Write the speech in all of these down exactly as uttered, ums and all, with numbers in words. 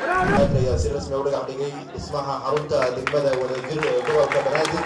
يا سير اسمه ولد عبدي اسمها حرونتا دقمة ودجير جوال كبنادر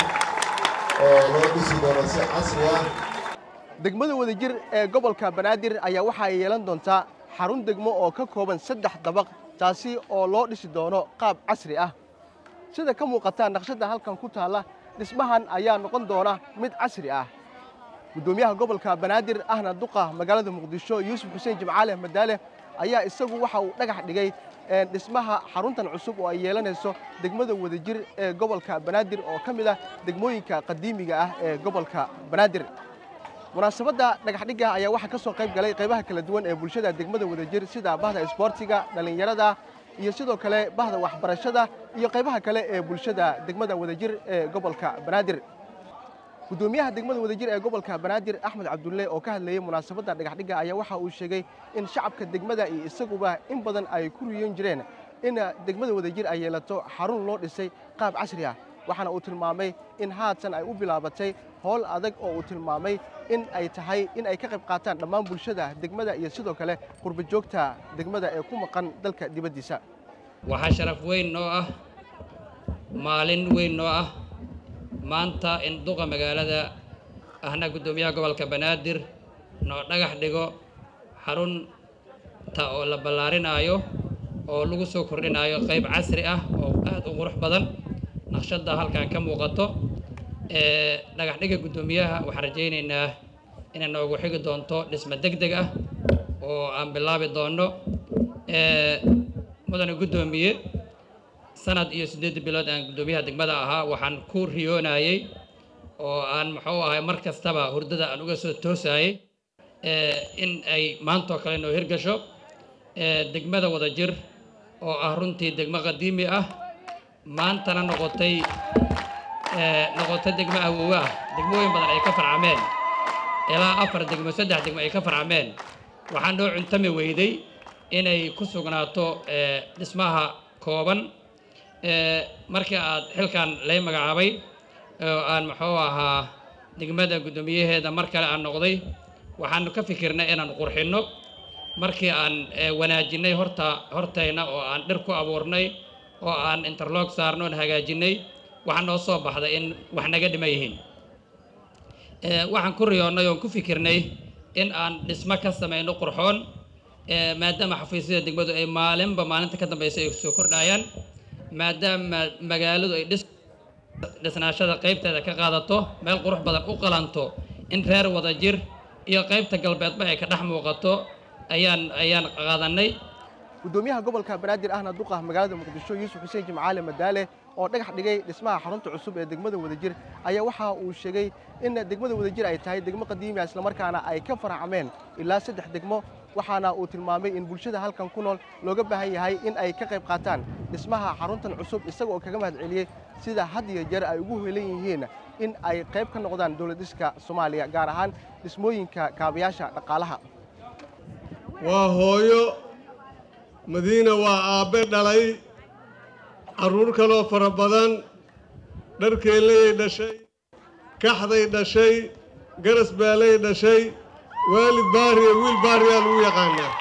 لو بيسي دونسي عصرية degmada wadajir ee gobolka Banaadir ayaa waxa ay yeelan doontaa xarun degmo oo ka kooban saddex dabaq taasi oo loo dhisi doono qaab casri ah sida ka muuqata naqshada halkan ku taala dhismahan ayaa noqon doona mid casri ah gudoomiyaha gobolka Banaadir ahna duqa magaalada Muqdisho Yuusuf Xuseen Jimcaale Madaale ayaa isagu waxa uu dhagax dhigay dhismaha xaruntan cusub oo ay yeelanayso degmada wadajir ee gobolka Banaadir oo kamid ah degmooyinka qadiimiga ah ee gobolka Banaadir munaasabada dhagax dhiga ayaa waxa ka soo qayb galay qaybaha kala duwan ee bulshada degmada wadajir sida bahda isboortiga dhalinyarada iyo sidoo kale bahda waxbarashada iyo qaybaha kale ee bulshada degmada wadajir ee gobolka Banaadir gudoomiyaha degmada wadajir ee gobolka Banaadir Axmed Cabdulle oo ka hadlayay munaasabada dhagax dhiga ayaa waxa uu sheegay in shacabka degmada iyo isaguba in badan ay ku riyoon jireen in degmada wadajir ay yeelato xarun loo dhisay qaab casri ah waxaana uu tilmaamay in haatan ay u bilaabatay howl adag oo uu tilmaamay in ay tahay in ay ka qayb qaataan dhammaan bulshada degmada iyo sidoo kale qurba joogta degmada ee ku maqan dalka dibadiisa waxa sharaf weyn noo ah maalin weyn noo ah maanta in duqa magaalada ahna gudoomiyaha gobolka Banaadir noo dhagax dhigo xarun ta oo la balaarinaayo oo lagu soo kordhinayo qayb casri ah oo aad u qurux badan naqshada halkan ka muuqato ee dhagax dhiga gudoomiyaha waxaan rajaynaynaa inay noogu xigi doonto dhismo degdeg ah oo aan bilaabi doono ee mudane gudoomiye sanad iyo siddeed bilood aan gudoomiyaha degmada ahaa waxaan ku riyoonayay oo aan muxuu ahay mar kastaba hurdada aan uga soo toosayay ee in ay maanta kale noo hirgasho ee degmada wadajir oo ah runtii degmo qadiimi ah maantana noqotay ee noqotay degmo awoow ah degmooyin badan ay ka farcameen ilaa afar degmo saddex degmo ay ka farcameen waxaan noo cuntami weyday inay ku sugnaato ee dhismaha kooban ee markii aad xilkan lay magacaabay oo aan muxuu ahaa degmada gudoomiyaheeda mar kale aan noqday waxaan ka fikirnay inaan qurxino markii aan wanaajinay horta hortayna oo aan dhir ku abuurnay oo aan interlock saarno oo hagaajinay waxaan noo soo baxday in wax naga dhimay yihiin ee waxaan ku riyoonay oo ku fikirnay in aan dhismo ka sameeyno qurxoon ee maadaama xafiisyada degmadu ay maalinba maalinta ka dambeysay ay soo kordhayaan maadaama magaaladu ay dhis dhisnaashada qaybteeda ka qaadato meel qurux badan u qalanto in reer wadajir iyo qaybta galbeedba ay ka dhex muuqato ayaan ayaan qaadanay gudoomiyaha gobolka Banaadir ahna duqa magaalada Muqdisho Yuusuf Xuseen Jimcaale Madaale oo dhagax dhigay dhismaha xarunta cusub ee degmada wadajir ayaa waxa uu sheegay in degmada wadajir ay tahay degmo qadiimi ah isla markaana ay ka farcameen ilaa saddex degmo waxaana uu tilmaamay in bulshada halkan ku nool looga baahan yahay in ay ka qayb qaataan dhismaha xaruntan cusub isaga oo kaga mahad celiyay sida had iyo jeer ay ugu heelan yihiin in ay qayb ka noqdaan dawladdiska Soomaaliya gaar ahaan dhismooyinka kaabayaasha dhaqaalaha waa hooyo madiina waa aabe dhalay caruur kaloo fara badan dharkeelay dhashay kaxday dhashay garas baalay dhashay waalid baariya wiil baariya lagu yaqaanaa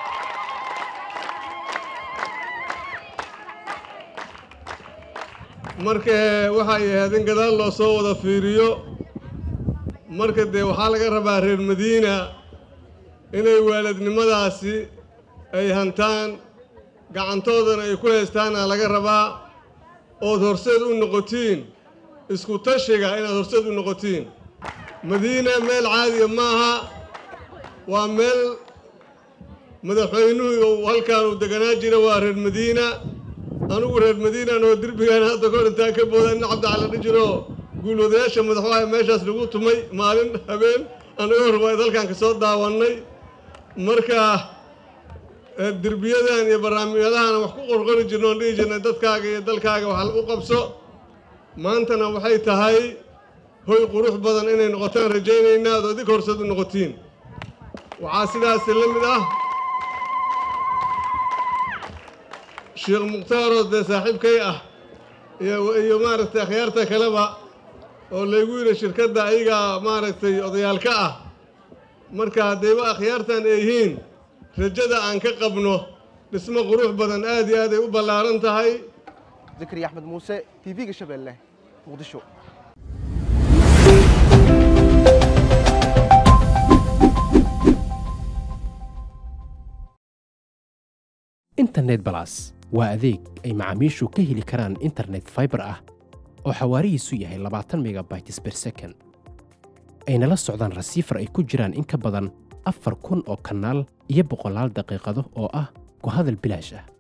marka waxay ahayd in gadaal loo soo wada fiiriyo marka dee waxaa laga rabaa reer madiina inay waalidnimadaasi ay hantaan gacantoodana ay ku haystaana laga rabaa ood horseed u noqotiin isku tashiga inaad horseed u noqotiin madiina meel caadiya maaha waa meel madaxweynuhu halkaan uu deganaa jira waa reer madiina anugu reer madiina oo dirbigaan hadda kor intaan ka booda in cabdicali dhijiro guulwadayaasha madaxweynaha meeshaas lagu tumay maalin habeen anagoo rubayd halkaan ka soo daawannay marka dirbiyadan iyo barnaamijyadahan wax ku qorqori jirno oo dhihi jirnay dadkaaga iyo dalkaaga wax u qabso maantana waxay tahay hoy qurux badan inay noqotaan rajaynaynaa oo idinka horseed u noqotiin waxaa sidaas la mid ah sheekh mukhtaar oo dee saaxiibkay ah iyo iyo maaragtay akhyaarta kaleba oo laygu yidhi shirkadda ayaga maaragtay odayaalka ah marka haddayba akhyaartan ay yihiin rajada aan ka qabno dhismo qurux badan aad iyo aad ay u ballaaran tahay. Zakariya Axmed Muuse, T V-ga Shabeelle, Muqdisho. internet plus waa adeeg ay macaamiishu ka heli karaan internet fiber ah oo xawaarihiisu yahay labaatan megabytes per second ayna la socdaan rasiifar ay ku jiraan in ka badan afar kun oo kanaal iyo boqolaal daqiiqado oo ah ku hadal bilaash ah.